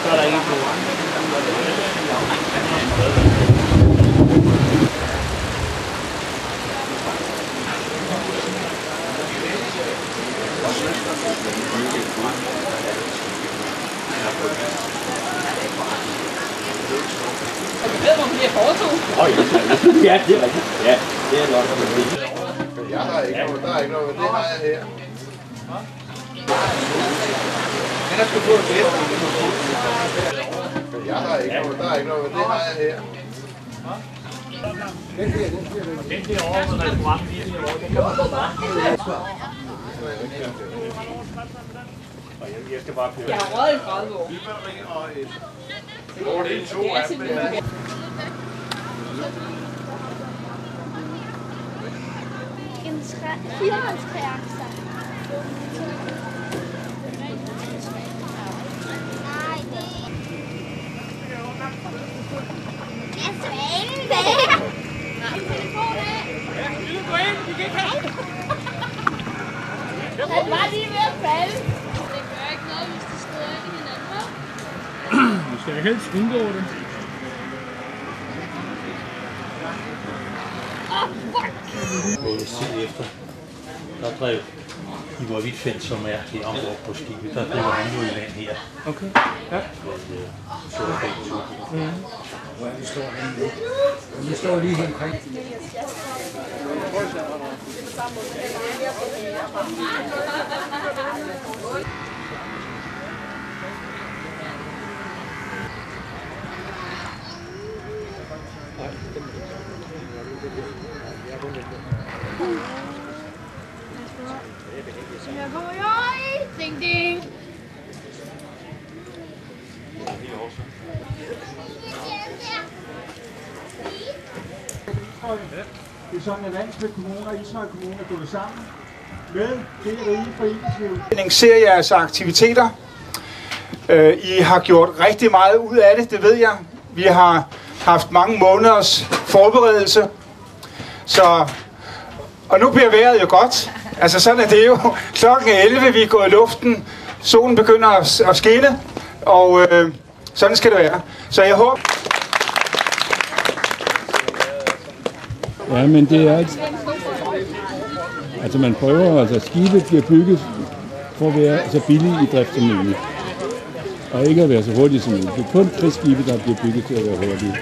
Så er der ikke på. Ved du, hvor vi er foto? Ja, det er rigtigt. Ja, det er nok. Jeg har ikke noget, der er ikke noget, men det har jeg her. Den er sgu på et gæst. Jeg har ikke noget, der er ikke noget, men det har jeg her. Den bliver over på restauranten lige derovre. Den kan man få bare. Og jeg skal bare køre. Jeg har røget i 30 år. Hvor det er 2 af dem. En firehåndstræakser. Nej, det er svanen der. Vi vil gå ind, vi kan ikke have. Han var lige ved at falde. Det gør ikke noget, hvis de støder ind i hinanden. Du skal helst undgå det. Syd efter, der drev Ivar Huitfeldt, som er her ombord på skibet, der driver han jo i land her. Okay, ja. Hvor er vi står henne? Vi står lige her omkring. Ding, ding. Det er sådan, at Landsby Kommune og Ishøj Kommune er gået sammen med det rige foreningsliv. Ser jeres aktiviteter. I har gjort rigtig meget ud af det, det ved jeg. Vi har haft mange måneders forberedelse. Så, og nu bliver vejret jo godt. Altså sådan er det jo. Klokken 11, vi er gået i luften. Solen begynder at skinne. Og sådan skal det være. Så jeg håber... Ja, men det er... Altså man prøver, altså skibet bliver bygget for at være så billig i drift som muligt. Og ikke at være så hurtigt som muligt. Det er kun krigsskibe, der bliver bygget til at være hurtige.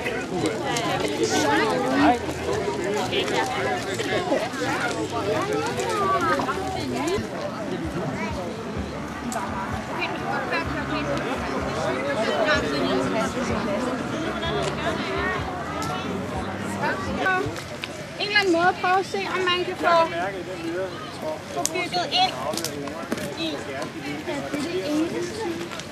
En eller anden måde at prøve at se, om man kan få bygget ind i det eneste.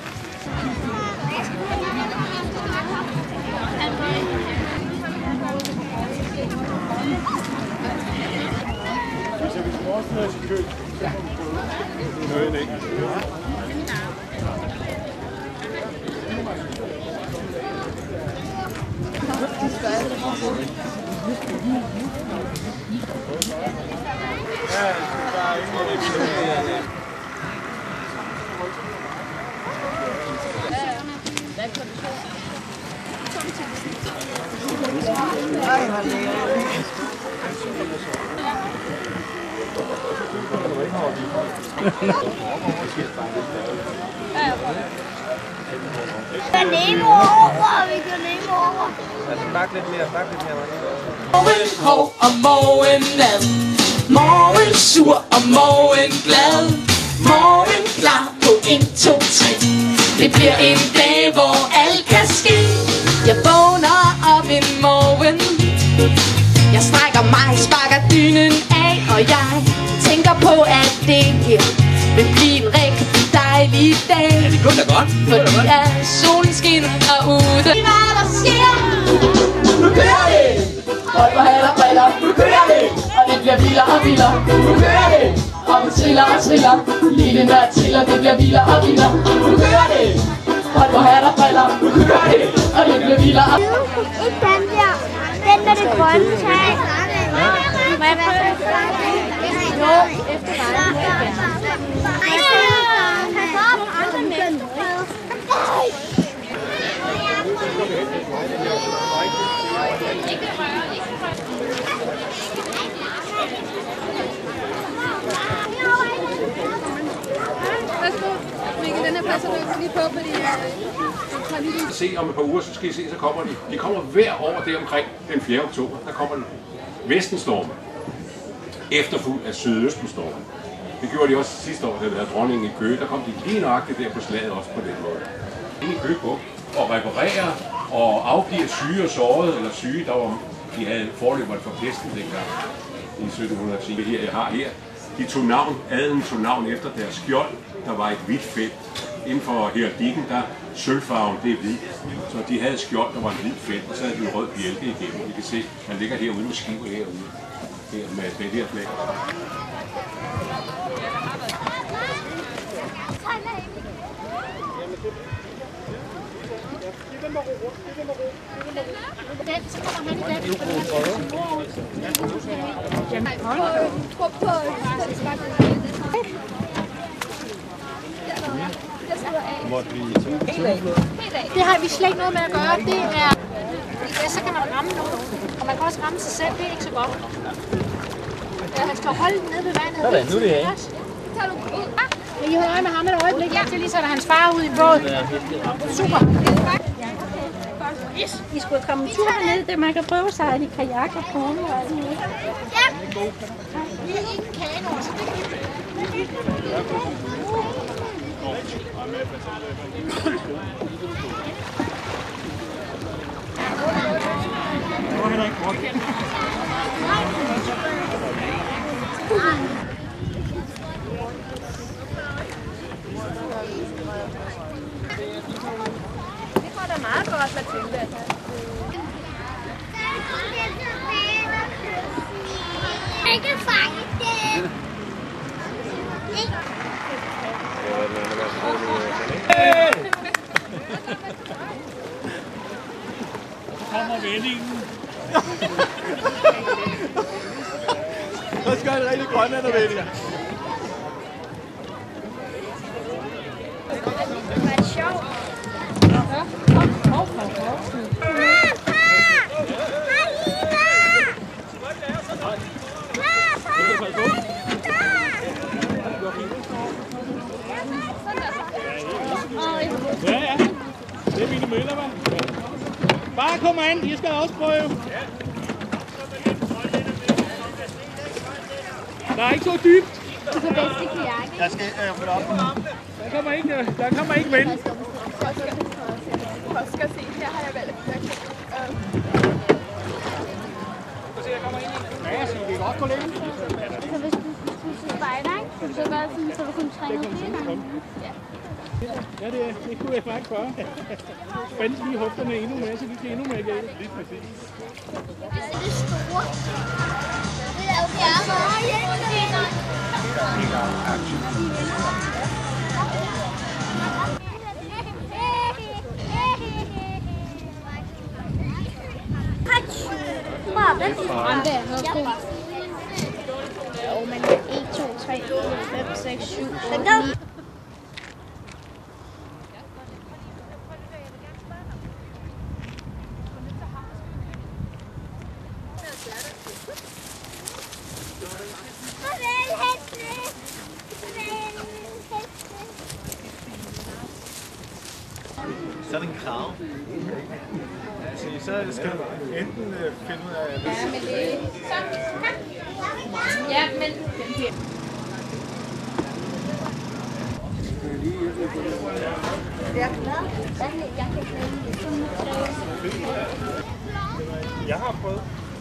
Nemo over, vi går Nemo over. Bak lidt mere, bak lidt mere. Morgen hård og morgen glad. Morgen sur og morgen glad. Morgen klar på 1, 2, 3. Det bliver en dag, hvor alt kan ske. Jeg vågner op en morgen. Jeg strækker mig, sparker dynen af. Og jeg tænker på, at det her vil blive en rigtig dejlig dag. Ja, det kunne da godt. Fordi at solen skinner derude. Hvad der sker? Nu kører vi! Hold på hat og briller, nu kører vi! Og det bliver vildere og vildere, nu kører vi! Og vi triller og triller, lille nørd triller, det bliver vildere og vildere, nu kører vi! Hold på hat og briller, nu kører vi! Og det bliver vildere og vildere. Ikke den der, den med det grønne tag. Må jeg prøve det? Jo, efter dig. Pas op, andre mennesker. lige på, fordi Se om et par uger, så skal I se, så kommer de. De kommer hver år deromkring den 4. oktober. Der kommer den vestenstormen, efterfulgt af sydøstenstormen. Det gjorde de også sidste år, da vi havde dronningen i Køge. Der kom de lige nøjagtigt der på slaget også på den måde. Inde i Køge på og reparerer og afgiver syge og sårede, eller syge, de havde forløberen for pesten dengang i 1710. Her, jeg har her. Adelen tog navn efter deres skjold, der var et hvidt felt. Inden for heraldikken, der sølvfarven, det er hvid. Så de havde et skjold, der var en hvid felt, og så havde de en rød bjælke igennem. I kan se, man ligger herude med skiver herude. Her med det her flag. så kommer han i dag. Det har vi slet ikke noget med at gøre. Det er, ja, så kan man ramme nogen. Og man kan også ramme sig selv. Det er ikke så godt. Ja, han skal holde den nede ved vandet. Sådan, nu er det af. Tager du ud? Kan I holde øje med ham et øjeblik? Ja, til lige sætter hans far ud i båden. Super. I skulle komme en tur ned, det man kan prøve sig i kajak og kone og alt muligt. Ja. Vi er ikke kanoer, så det kan Det går da meget godt, Mathilde. Jeg kan fange det. Kommer vendingen. Så skal en rigtig grønlændervending. Det var sjovt. Ja, ja. Det er mine møller, hva'? Bare kom an, I skal også prøve. Der er ikke så dybt. Det er bedst i kajak. Jeg skal følge op på ham. Der kommer ikke vind. Jeg skal se, her har jeg valgt. Ja, så vi kan godt gå lidt. Så hvis du spejder, ikke? Så gør det sådan, så du kun træner flere gange. Ja, det kunne jeg faktisk gøre. Spændt lige hofterne endnu mere, så vi kan endnu mere gælde. Lige præcis. Det er store. Det er jo gerne. Jo, men 1, 2, 3, 4, 5, 6, 7, 8, 9. Så er det en krav. Så skal du enten finde ud af... Ja, men det er... Ja, men... Jeg har prøvet.